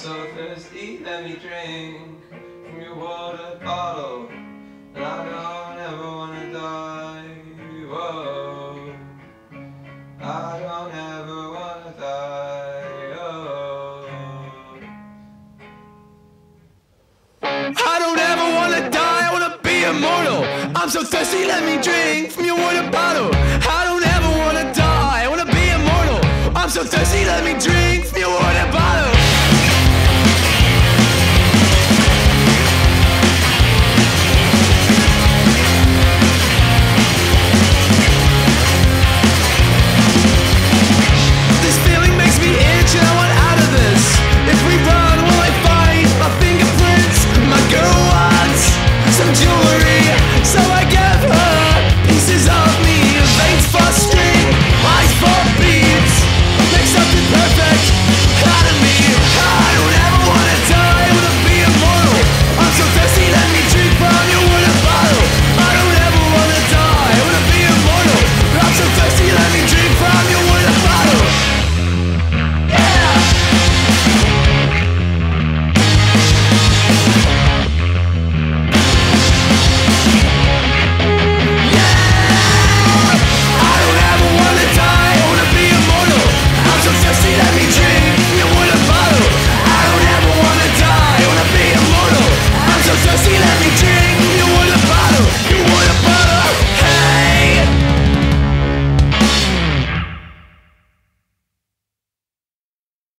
so thirsty, let me drink from your water bottle. And I don't ever wanna die. Whoa. I don't ever wanna die. Oh. I don't ever wanna die. I wanna be immortal. I'm so thirsty, let me drink from your water bottle. I don't ever wanna die. I wanna be immortal. I'm so thirsty, let me drink from your water bottle.